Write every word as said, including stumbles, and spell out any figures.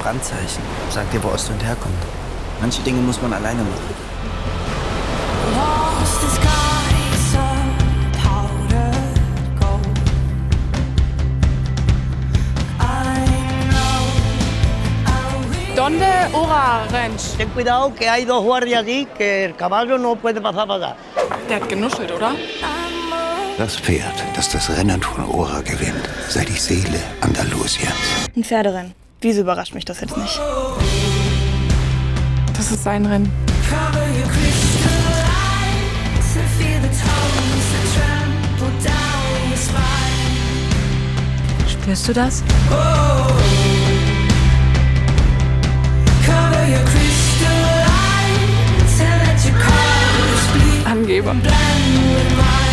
Brandzeichen. Sagt dir, wo Ostwind herkommt. Manche Dinge muss man alleine machen. ¿Dónde ora ranch? Ten cuidado que hay dos guardias allí que el caballo no puede pasar para allá. Der hat genuschelt, oder? Das Pferd, das das Rennen von Ora gewinnt, sei die Seele Andalusiens. Ein Pferderennen. Wieso überrascht mich das jetzt nicht? Das ist sein Rennen. Spürst du das? Angeber.